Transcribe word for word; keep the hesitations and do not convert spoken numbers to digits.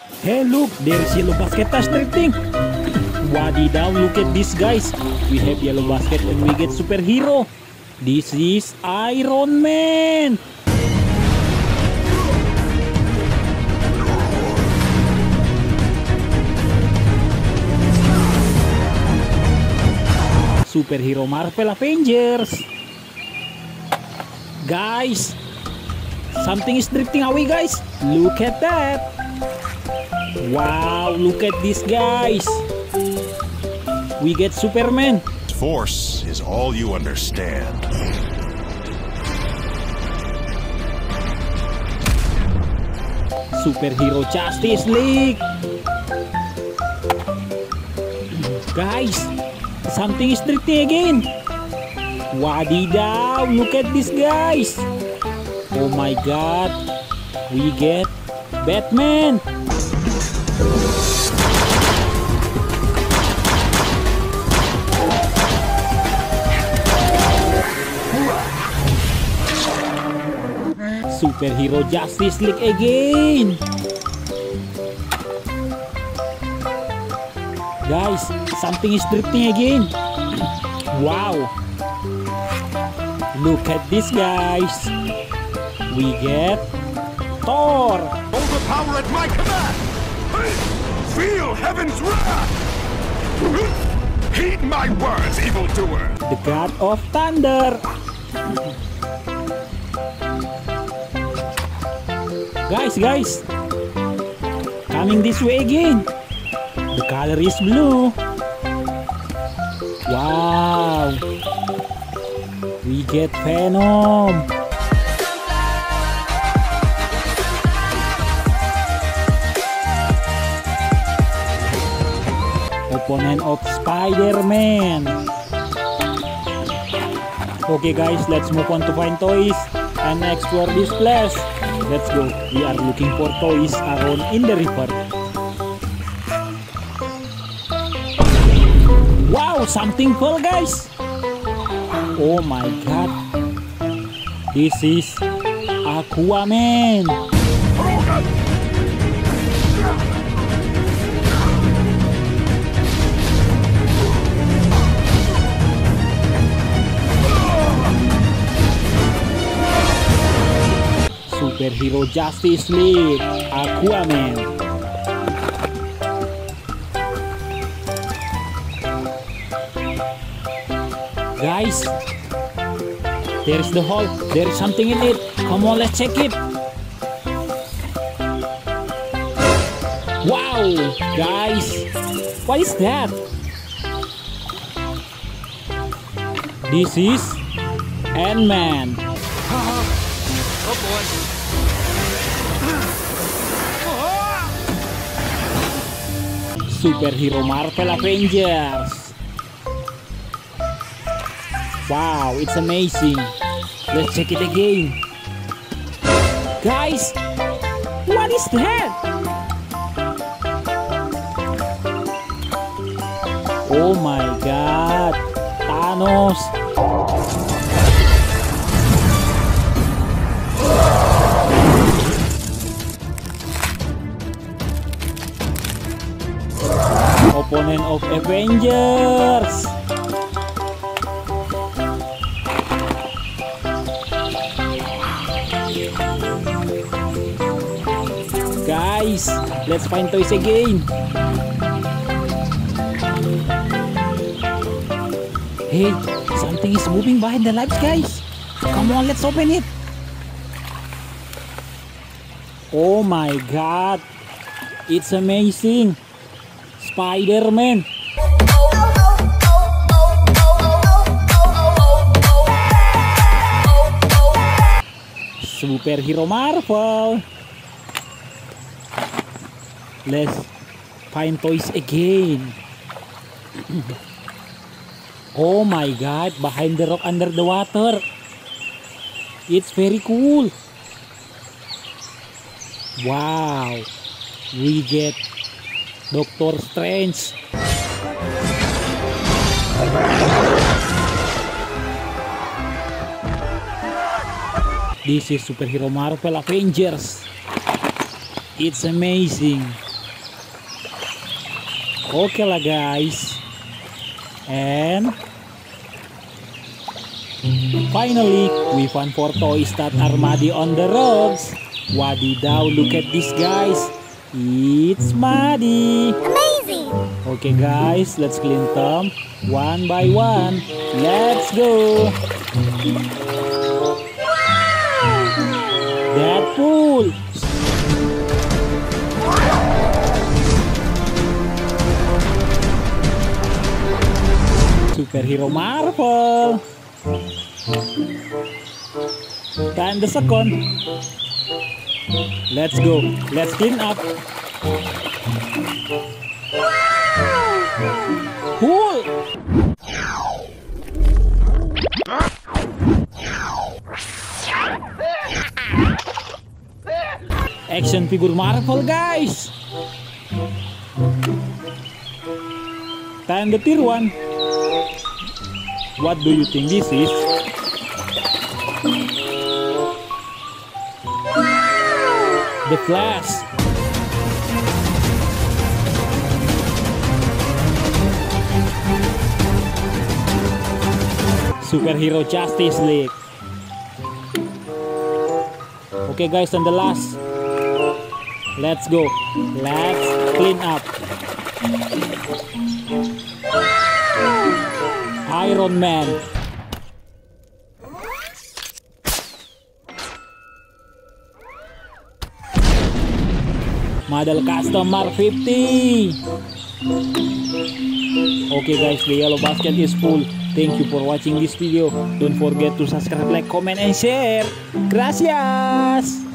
Hey look, there's yellow basket touch drifting. Wadidaw, look at this guys. We have yellow basket and we get superhero. This is Iron Man. Superhero Marvel Avengers. Guys, something is drifting away guys. Look at that. Wow, look at this guys. We get Superman. Force is all you understand. Superhero Justice League. Guys, something is drifting again. Wadidaw, look at this guys. Oh my god. We get Batman. Superhero Justice League again. Guys, something is drifting again. Wow. Look at this guys. We get Thor. Overpower at my command. Feel heaven's wrath. Heed my words, evildoer. The God of Thunder. Guys, guys. Coming this way again. The color is blue. Wow. We get Venom. Opponent of Spider-Man. Okay guys, let's move on to find toys and explore this place. Let's go. We are looking for toys around in the river. Wow, something fell guys. Oh my god. This is Aquaman. Superhero Justice League, Aquaman. Guys, there's the hole. There's something in it. Come on, let's check it. Wow, guys, what is that? This is Ant-Man. Oh boy. Superhero Marvel Avengers. Wow, it's amazing. Let's check it again. Guys, what is that? Oh my god, Thanos. Opponent of Avengers. Guys, let's find toys again. Hey, something is moving behind the lights, guys. Come on, let's open it. Oh my god, it's amazing. Spider-Man. Superhero Marvel. Let's find toys again. Oh my god, behind the rock under the water. It's very cool. Wow. We get Doctor Strange. This is Superhero Marvel Avengers. It's amazing. Oke lah guys. And finally, we found four toys that are muddy on the roads. Wadidaw, look at this guys. It's muddy. Amazing! Okay guys, let's clean them one by one. Let's go. Deadpool. Superhero Marvel. And the second. Let's go. Let's clean up. Cool. Action figure Marvel guys. And the third one. What do you think this is? The Flash. Superhero Justice League. Okay guys, and the last. Let's go. Let's clean up. Iron Man. Model Custom Mark fifty. Okay guys, the yellow basket is full. Thank you for watching this video. Don't forget to subscribe, like, comment, and share. Gracias.